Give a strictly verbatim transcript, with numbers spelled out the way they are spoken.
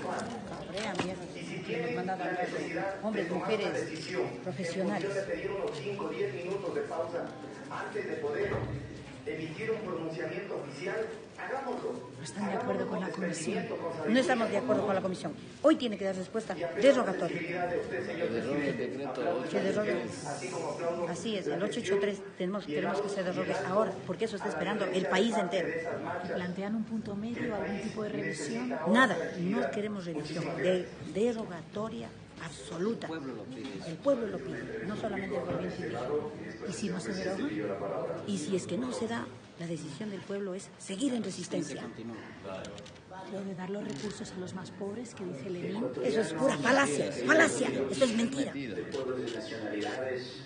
Cabrea, mierda. Que nos mandan a hablar de hombres, mujeres, profesionales. Voy a pedir unos cinco o diez minutos de pausa antes de poder emitir un pronunciamiento oficial. Hagámoslo. No están de acuerdo con la comisión. No estamos de acuerdo con la comisión. Hoy tiene que dar respuesta derogatoria. Que derrogue. Así es, el ochocientos ochenta y tres tenemos, tenemos que se derrogue ahora, porque eso está esperando el país entero. ¿Plantean un punto medio, algún tipo de revisión? Nada, no queremos revisión, de, derogatoria absoluta. El pueblo lo pide, no solamente el movimiento indígena. ¿Y si no se deroga? Y si es que no se da, la decisión del pueblo es seguir en resistencia. Lo de dar los recursos a los más pobres, que dice Lenin. Eso es pura falacia, falacia, eso es mentira.